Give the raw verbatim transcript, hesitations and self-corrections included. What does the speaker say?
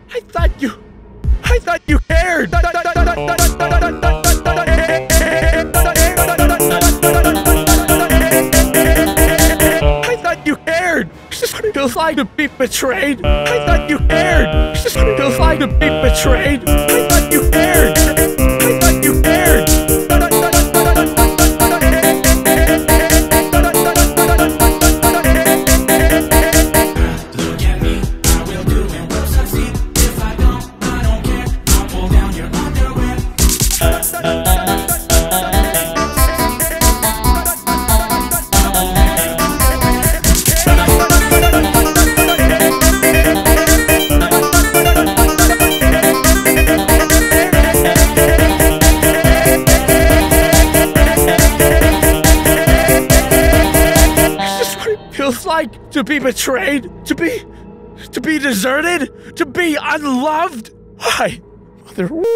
I thought you... I thought you cared! I thought you cared! It's just what it feels like to be betrayed! I thought you cared! It's just what it feels like to be betrayed! I thought you cared! I thought you cared! Feels like to be betrayed, to be, to be deserted, to be unloved. Why, mother?